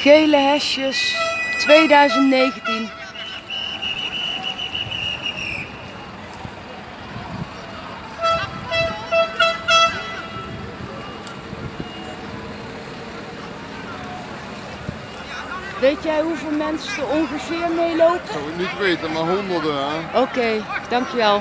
Gele hesjes 2019. Weet jij hoeveel mensen er ongeveer meelopen? Dat zou ik niet weten, maar honderden, hè? Oké, dankjewel.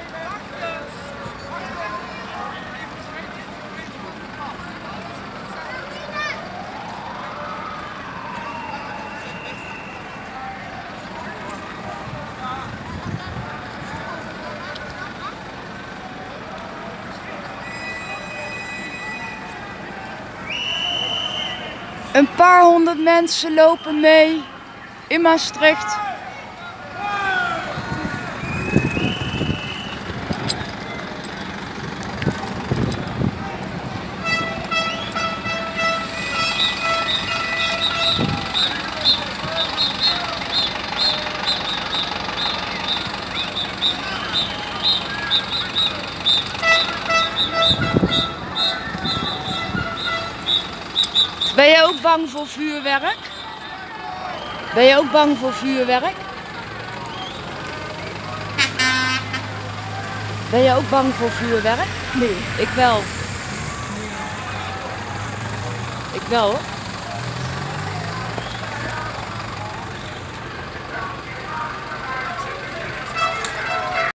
Een paar honderd mensen lopen mee in Maastricht. Ben jij ook bang voor vuurwerk? Ben je ook bang voor vuurwerk? Ben je ook bang voor vuurwerk? Nee. Ik wel. Ik wel hoor.